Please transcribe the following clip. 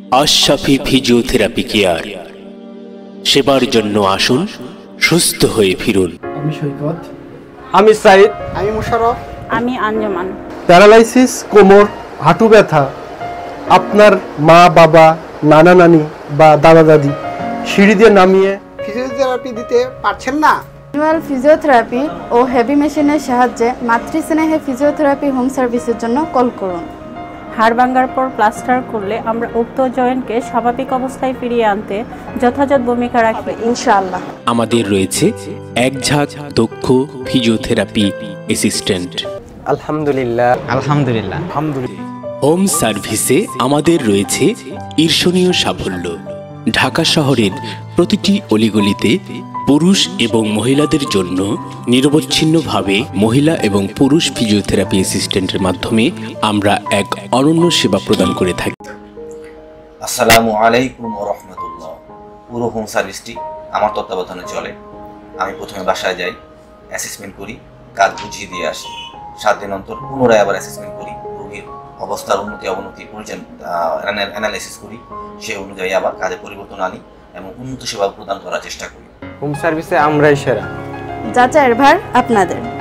Ashrafi physiotherapy care. সেবার জন্য আসুন, সুস্থ হয়ে ফিরুন। আমি সৈকত, আমি সাইদ, আমি মুশারফ, আমি আঞ্জুমান। প্যারালাইসিস, কোমর, হাঁটু ব্যথা, আপনার মা বাবা, নানা নানি বা দাদা দাদি সিঁড়ি দিয়ে নামিয়ে ফিজিওথেরাপি দিতে পারছেন না? ম্যানুয়াল ফিজিওথেরাপি ও হেভি মেশিনের সাহায্যে মাতৃস্নেহে ফিজিওথেরাপি হোম সার্ভিসের জন্য কল করুন। হাড় ভাঙার পর প্লাস্টার করলে আমরা উক্ত জয়েন্টকে স্বাভাবিক অবস্থায় ফিরিয়ে আনতে যথাযথ ভূমিকা রাখবে ইনশাআল্লাহ। আমাদের রয়েছে এক ঝাঁক দক্ষ ফিজিওথেরাপি অ্যাসিস্ট্যান্ট। আলহামদুলিল্লাহ আলহামদুলিল্লাহ। হোম সার্ভিসে আমাদের রয়েছে ঈর্ষণীয় সাফল্য। ঢাকা শহরের প্রতিটি অলিগলিতে পুরুষ এবং মহিলাদের জন্য নিরবচ্ছিন্নভাবে মহিলা এবং পুরুষ ফিজিওথেরাপি অ্যাসিস্ট্যান্টের মাধ্যমে আমরা এক অনন্য সেবা প্রদান করে থাকি। আসসালামু আলাইকুম ওয়া রাহমাতুল্লাহ। পুরো হোম সার্ভিসটি আমার তত্ত্বাবধানে চলে। আমি প্রথমে বাসায় যাই, অ্যাসেসমেন্ট করি, কাজ বুঝিয়ে দিয়ে আসি। 7 দিন অন্তর পুনরায় আবার অ্যাসেসমেন্ট করি, রোগীর অবস্থার উন্নতি অবনতি অ্যানালাইসিস করি, সেই অনুযায়ী আবার কাজে পরিবর্তন আনি এবং উন্নত সেবা প্রদান করার চেষ্টা করি। হোম সার্ভিসে আমরাই সেরা। যাচাইয়ের ভার আপনাদের।